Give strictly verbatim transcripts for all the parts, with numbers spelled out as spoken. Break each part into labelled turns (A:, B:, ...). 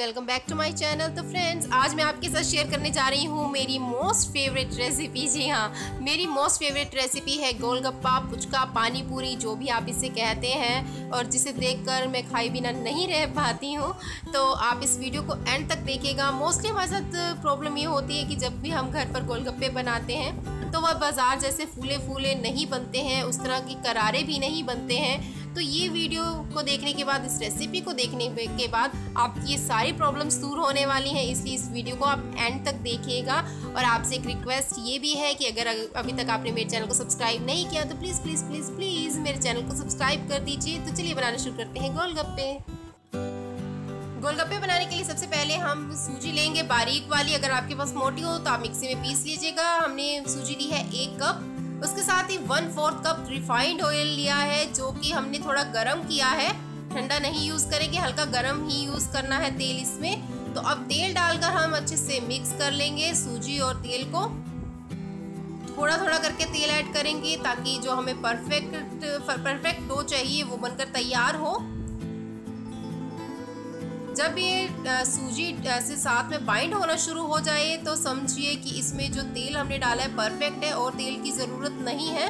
A: Welcome back to my channel. तो friends, आज मैं आपके साथ शेयर करने जा रही हूँ मेरी मोस्ट फेवरेट रेसिपी। जी हाँ, मेरी मोस्ट फेवरेट रेसिपी है गोलगप्पा, पुचका, पानी पूरी, जो भी आप इसे कहते हैं, और जिसे देखकर मैं खाए बिना नहीं रह पाती हूँ। तो आप इस वीडियो को एंड तक देखिएगा। मोस्टली हमारे साथ प्रॉब्लम ये होती है कि जब भी हम घर पर गोलगप्पे बनाते हैं तो वह बाज़ार जैसे फूले फूले नहीं बनते हैं, उस तरह की करारे भी नहीं बनते हैं। तो ये वीडियो को देखने के बाद, इस रेसिपी को देखने के बाद आपकी ये सारी प्रॉब्लम्स दूर होने वाली हैं। इसलिए इस वीडियो को आप एंड तक देखिएगा। और आपसे एक रिक्वेस्ट ये भी है कि अगर अभी तक आपने मेरे चैनल को सब्सक्राइब नहीं किया तो प्लीज़ प्लीज़ प्लीज़ प्लीज़ मेरे चैनल को सब्सक्राइब कर दीजिए। तो चलिए बनाना शुरू करते हैं गोलगप्पे। गोलगप्पे बनाने के लिए सबसे पहले हम सूजी लेंगे, बारीक वाली। अगर आपके पास मोटी हो तो आप मिक्सी में पीस लीजिएगा। हमने सूजी ली है एक कप। उसके साथ ही one fourth cup refined oil लिया है, जो कि हमने थोड़ा गरम किया है। ठंडा नहीं यूज़ करेंगे, हल्का गरम ही यूज़ करना है तेल इसमें। तो अब तेल डालकर हम अच्छे से मिक्स कर लेंगे सूजी और तेल को। थोड़ा थोड़ा करके तेल ऐड करेंगे ताकि जो हमें परफेक्ट परफेक्ट डो चाहिए वो बनकर तैयार हो। जब ये सूजी से साथ में बाइंड होना शुरू हो जाए तो समझिए कि इसमें जो तेल हमने डाला है परफेक्ट है और तेल की ज़रूरत नहीं है।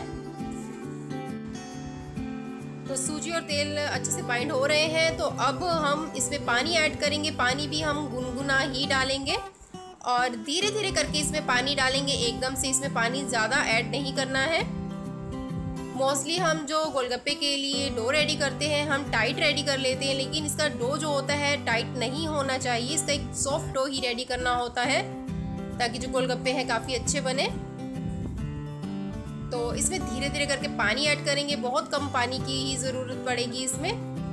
A: तो सूजी और तेल अच्छे से बाइंड हो रहे हैं। तो अब हम इसमें पानी ऐड करेंगे। पानी भी हम गुनगुना ही डालेंगे और धीरे धीरे करके इसमें पानी डालेंगे। एकदम से इसमें पानी ज़्यादा ऐड नहीं करना है। मोस्टली हम जो गोलगप्पे के लिए डो रेडी करते हैं हम टाइट रेडी कर लेते हैं, लेकिन इसका डो जो होता है टाइट नहीं होना चाहिए। इसका एक सॉफ्ट डो ही रेडी करना होता है ताकि जो गोलगप्पे हैं काफ़ी अच्छे बने। तो इसमें धीरे धीरे करके पानी ऐड करेंगे। बहुत कम पानी की ही ज़रूरत पड़ेगी इसमें।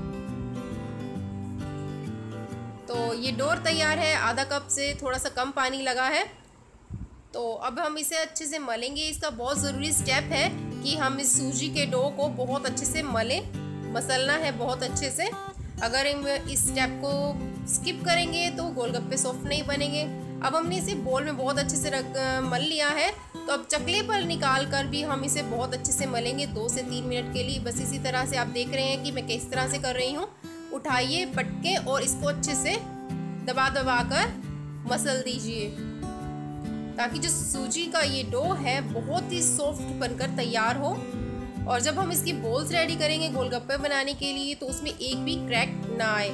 A: तो ये डो तैयार है, आधा कप से थोड़ा सा कम पानी लगा है। तो अब हम इसे अच्छे से मलेंगे। इसका बहुत ज़रूरी स्टेप है कि हम इस सूजी के डो को बहुत अच्छे से मलें। मसलना है बहुत अच्छे से। अगर हम इस स्टेप को स्किप करेंगे तो गोलगप्पे सॉफ्ट नहीं बनेंगे। अब हमने इसे बोल में बहुत अच्छे से रख मल लिया है। तो अब चकले पर निकाल कर भी हम इसे बहुत अच्छे से मलेंगे दो से तीन मिनट के लिए। बस इसी तरह से आप देख रहे हैं कि मैं किस तरह से कर रही हूँ। उठाइए पटके और इसको अच्छे से दबा दबा कर मसल दीजिए ताकि जो सूजी का ये डो है बहुत ही सॉफ्ट बनकर तैयार हो। और जब हम इसकी बोल्स रेडी करेंगे गोलगप्पे बनाने के लिए तो उसमें एक भी क्रैक ना आए।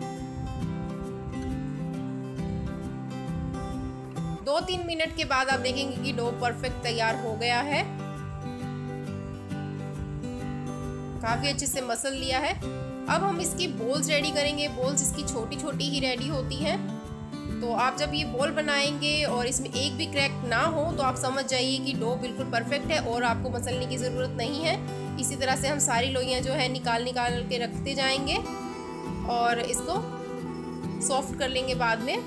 A: दो तीन मिनट के बाद आप देखेंगे कि डो परफेक्ट तैयार हो गया है। काफी अच्छे से मसल लिया है। अब हम इसकी बोल्स रेडी करेंगे। बोल्स इसकी छोटी छोटी ही रेडी होती हैं। तो आप जब ये बॉल बनाएंगे और इसमें एक भी क्रैक ना हो तो आप समझ जाइए कि डो बिल्कुल परफेक्ट है और आपको मसलने की ज़रूरत नहीं है। इसी तरह से हम सारी लोइयाँ जो है निकाल निकाल के रखते जाएंगे और इसको सॉफ्ट कर लेंगे बाद में।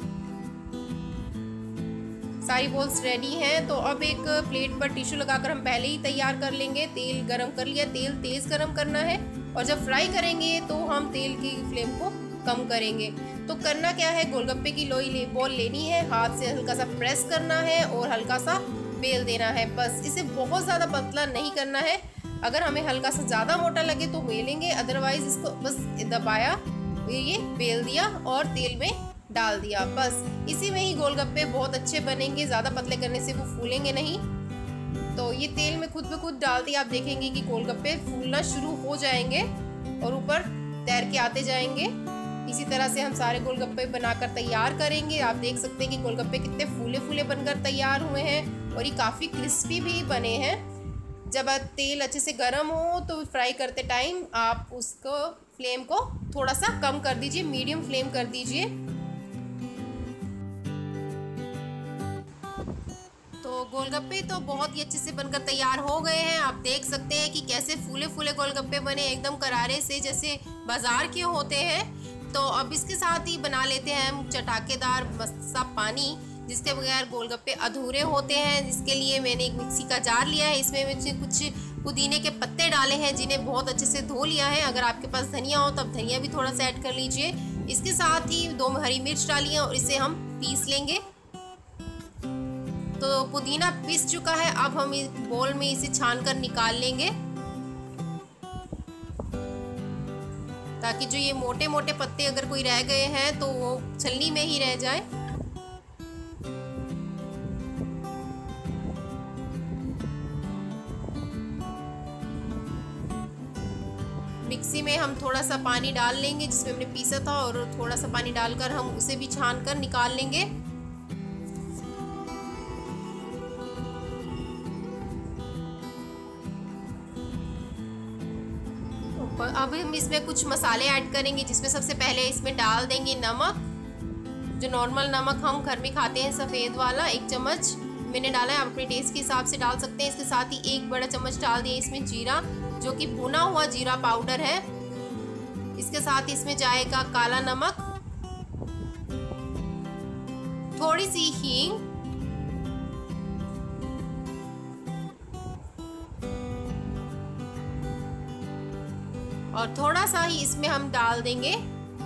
A: सारी बॉल्स रेडी हैं। तो अब एक प्लेट पर टिश्यू लगाकर हम पहले ही तैयार कर लेंगे। तेल गरम कर लिया। तेल तेज़ गरम करना है और जब फ्राई करेंगे तो हम तेल की फ्लेम को कम करेंगे। तो करना क्या है, गोलगप्पे की लोई ले बॉल लेनी है, हाथ से हल्का सा प्रेस करना है और हल्का सा बेल देना है। बस इसे बहुत ज़्यादा पतला नहीं करना है। अगर हमें हल्का सा ज़्यादा मोटा लगे तो बेलेंगे, अदरवाइज इसको बस दबाया, ये बेल दिया और तेल में डाल दिया। बस इसी में ही गोलगप्पे बहुत अच्छे बनेंगे। ज़्यादा पतले करने से वो फूलेंगे नहीं। तो ये तेल में खुद ब खुद डालते ही आप देखेंगे कि गोलगप्पे फूलना शुरू हो जाएंगे और ऊपर तैर के आते जाएंगे। इसी तरह से हम सारे गोलगप्पे बनाकर तैयार करेंगे। आप देख सकते हैं कि गोलगप्पे कितने फूले फूले बनकर तैयार हुए हैं और ये काफ़ी क्रिस्पी भी बने हैं। जब तेल अच्छे से गर्म हो तो फ्राई करते टाइम आप उसको फ्लेम को थोड़ा सा कम कर दीजिए, मीडियम फ्लेम कर दीजिए। तो गोलगप्पे तो बहुत ही अच्छे से बनकर तैयार हो गए हैं। आप देख सकते हैं कि कैसे फूले फूले गोलगप्पे बने, एकदम करारे से जैसे बाज़ार के होते हैं। तो अब इसके साथ ही बना लेते हैं हम चटाकेदार मस्त सा पानी, जिसके बगैर गोलगप्पे अधूरे होते हैं। जिसके लिए मैंने एक मिक्सी का जार लिया है। इसमें मैंने कुछ पुदीने के पत्ते डाले हैं जिन्हें बहुत अच्छे से धो लिया है। अगर आपके पास धनिया हो तब धनिया भी थोड़ा सा ऐड कर लीजिए। इसके साथ ही दो हरी मिर्च डाली है और इसे हम पीस लेंगे। तो पुदीना पीस चुका है। अब हम इस बोल में इसे छान कर निकाल लेंगे ताकि जो ये मोटे मोटे पत्ते अगर कोई रह गए हैं तो वो छलनी में ही रह जाए। मिक्सी में हम थोड़ा सा पानी डाल लेंगे जिसमें हमने पीसा था, और थोड़ा सा पानी डालकर हम उसे भी छान कर निकाल लेंगे। अब हम इसमें कुछ मसाले ऐड करेंगे, जिसमें सबसे पहले इसमें डाल देंगे नमक, जो नॉर्मल नमक हम घर में खाते हैं सफ़ेद वाला, एक चम्मच मैंने डाला है। आप अपने टेस्ट के हिसाब से डाल सकते हैं। इसके साथ ही एक बड़ा चम्मच डाल दिया इसमें जीरा, जो कि भुना हुआ जीरा पाउडर है। इसके साथ इसमें जाएगा काला नमक, थोड़ी सी हींग, और थोड़ा सा ही इसमें हम डाल देंगे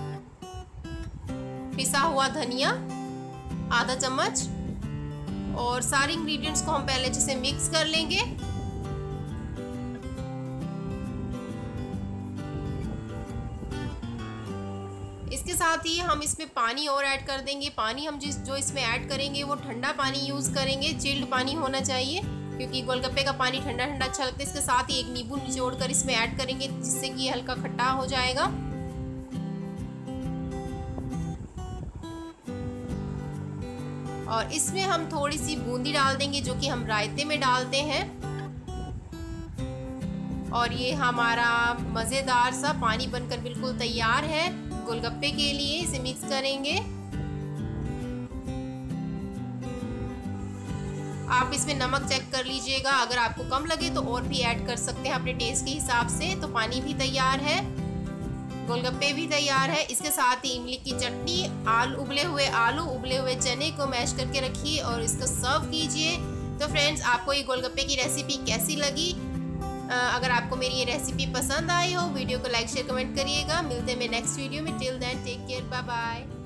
A: पिसा हुआ धनिया, आधा चम्मच। और सारे इंग्रेडिएंट्स को हम पहले अच्छे से मिक्स कर लेंगे। इसके साथ ही हम इसमें पानी और ऐड कर देंगे। पानी हम जिस जो इसमें ऐड करेंगे वो ठंडा पानी यूज़ करेंगे, चिल्ड पानी होना चाहिए, क्योंकि गोलगप्पे का पानी ठंडा ठंडा अच्छा लगता है। इसके साथ ही एक नींबू निचोड़ कर इसमें ऐड करेंगे, जिससे कि ये हल्का खट्टा हो जाएगा। और इसमें हम थोड़ी सी बूंदी डाल देंगे, जो कि हम रायते में डालते हैं। और ये हमारा मज़ेदार सा पानी बनकर बिल्कुल तैयार है गोलगप्पे के लिए। इसे मिक्स करेंगे। आप इसमें नमक चेक कर लीजिएगा, अगर आपको कम लगे तो और भी ऐड कर सकते हैं अपने टेस्ट के हिसाब से। तो पानी भी तैयार है, गोलगप्पे भी तैयार है। इसके साथ ही इमली की चटनी, आलू उबले हुए आलू उबले हुए चने को मैश करके रखिए और इसको सर्व कीजिए। तो फ्रेंड्स, आपको ये गोलगप्पे की रेसिपी कैसी लगी? अगर आपको मेरी ये रेसिपी पसंद आई हो, वीडियो को लाइक शेयर कमेंट करिएगा। मिलते हैं मैं नेक्स्ट वीडियो में। Till then take care, bye bye.